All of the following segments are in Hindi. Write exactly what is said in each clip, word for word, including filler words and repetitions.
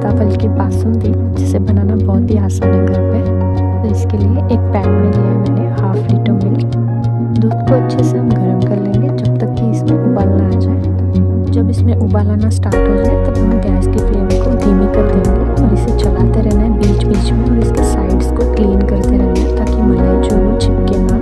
सीताफल की बासुंदी जिसे बनाना बहुत ही आसान है घर पे। तो इसके लिए एक पैन में लिया है मैंने हाफ लीटर मिल्क। दूध को अच्छे से हम गर्म कर लेंगे जब तक कि इसमें उबाल ना आ जाए। जब इसमें उबाल आना स्टार्ट हो जाए तब हम गैस की फ्लेम को धीमी कर देंगे और इसे चलाते रहना है बीच बीच में, और इसके साइड्स को क्लीन करते रहना है ताकि मलाई जो वो चिपके ना।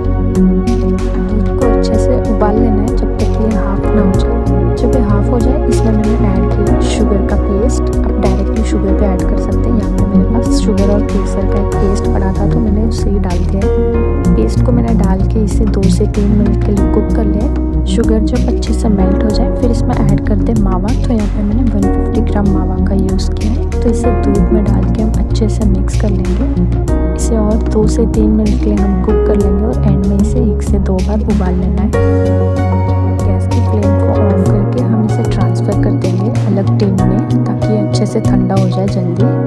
दूध को अच्छे से उबाल लेना है जब तक ये हाफ ना हो जाए। जब ये हाफ हो जाए इसमें मैंने ऐड किया शुगर का पेस्ट। आप डायरेक्टली शुगर पे ऐड कर सकते हैं, यहाँ पे मेरे पास शुगर और केसर का एक पेस्ट पड़ा था तो मैंने उसे ही डाल दिया है। पेस्ट को मैंने डाल के इसे दो से तीन मिनट के लिए कुक कर लिया। शुगर जब अच्छे से मेल्ट हो जाए फिर इसमें ऐड कर दे मावा। तो यहाँ पे मैंने एक सौ पचास ग्राम मावा का यूज़ किया है। तो इसे दूध में डाल के हम अच्छे से मिक्स कर लेंगे। इसे और दो से तीन मिनट के लिए हम कुक कर लेंगे और एंड में इसे एक से दो बार उबाल लेना है। गैस की फ्लेम को ऑफ करके हम इसे ट्रांसफ़र कर देंगे अलग टिन में ताकि ये अच्छे से ठंडा हो जाए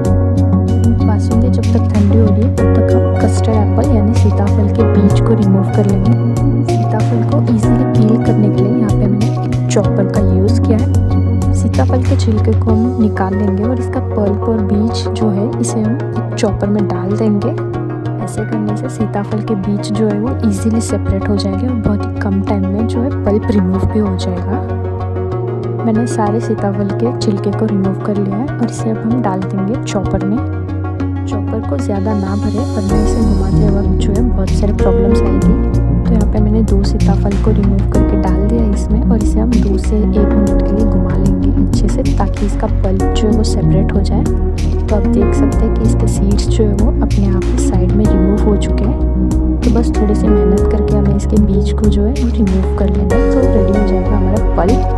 जल्दी। बासुंदी जब तक ठंडी हो रही है तब तक हम कस्टर्ड एप्पल यानी सीताफल के बीज को रिमूव कर लेंगे। सीताफल को इजीली पील करने के लिए यहाँ पे मैंने चॉपर का यूज़ किया है। सीताफल के छिलके को हम निकाल लेंगे और इसका पल्प और बीज जो है इसे हम एक चॉपर में डाल देंगे। ऐसे करने से सीताफल के बीज जो है वो इजीली सेपरेट हो जाएंगे और बहुत ही कम टाइम में जो है पल्प रिमूव भी हो जाएगा। मैंने सारे सीताफल के छिलके को रिमूव कर लिया है और इसे अब हम डाल देंगे चॉपर में। चॉपर को ज़्यादा ना भरे वरना इसे घुमाते वक्त जो है बहुत सारे प्रॉब्लम्स आएगी। तो यहाँ पे मैंने दो सीताफल को रिमूव करके डाल दिया इसमें और इसे हम दो से एक मिनट के लिए घुमा लेंगे अच्छे से ताकि इसका पल्प जो है वो सेपरेट हो जाए। तो आप देख सकते हैं कि इसके सीड्स जो है वो अपने आप ही साइड में रिमूव हो चुके हैं। तो बस थोड़ी सी मेहनत करके हमें इसके बीज को जो है वो रिमूव कर लेना है तो रेडी हो जाएगा हमारा पल्प।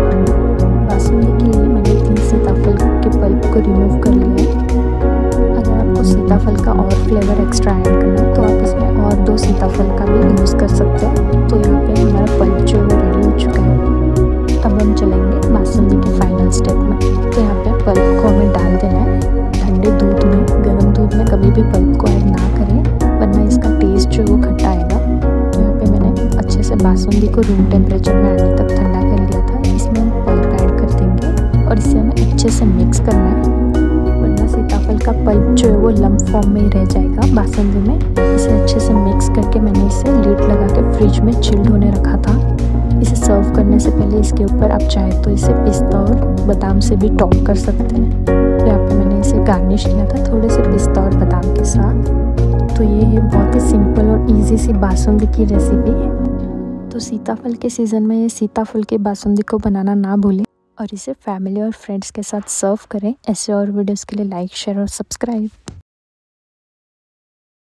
बासुंदी के लिए मैंने तीन सीताफल के पल्प को रिमूव कर लिया है। अगर आपको सीताफल का और फ्लेवर एक्स्ट्रा ऐड करना है तो आप इसमें और दो सीताफल का भी यूज़ कर सकते हैं। तो यहाँ पे हमारा पल्प जो है वो रेडी हो चुका है। अब हम चलेंगे बासुंदी के फाइनल स्टेप में। तो यहाँ पे पल्प को हमें डाल देना है ठंडे दूध में। गर्म दूध में कभी भी पल्प को ऐड ना करें वरना इसका टेस्ट जो है वो खट्टा आएगा। तो यहाँ पे मैंने अच्छे से बासुंदी को रूम टेम्परेचर में आने तक ठंडा कर लिया था। इसमें हम पल्प ऐड कर देंगे और इसे हमें अच्छे से मिक्स करना है वरना सीताफल का पल्प जो है वो लम्प फॉर्म में ही रह जाएगा बासुंदी में। इसे अच्छे से मिक्स करके मैंने इसे लीड लगा के फ्रिज में चिल्ड होने रखा था। इसे सर्व करने से पहले इसके ऊपर आप चाहे तो इसे पिस्ता और बादाम से भी टॉप कर सकते हैं। तो यहाँ पे मैंने इसे गार्निश किया था थोड़े से पिस्ता और बादाम के साथ। तो ये है बहुत ही सिंपल और इजी सी बासुंदी की रेसिपी। तो सीताफल के सीज़न में ये सीताफल की बासुंदी को बनाना ना भूलें और इसे फैमिली और फ्रेंड्स के साथ सर्व करें। ऐसे और वीडियोज़ के लिए लाइक शेयर और सब्सक्राइब।